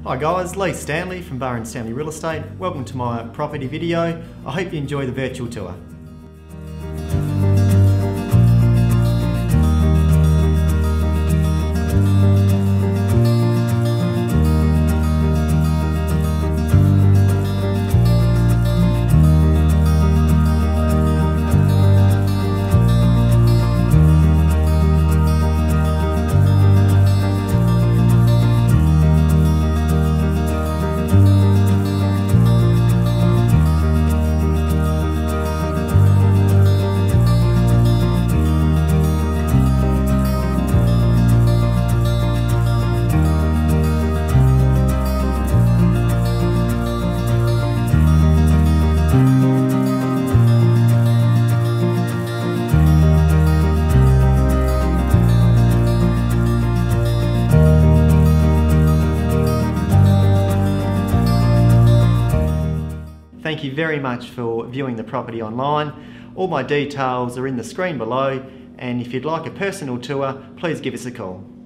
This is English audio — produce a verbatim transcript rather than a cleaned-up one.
Hi guys, Lee Stanley from Bar and Stanley Real Estate. Welcome to my property video. I hope you enjoy the virtual tour. Thank you very much for viewing the property online. All my details are in the screen below, and if you'd like a personal tour, please give us a call.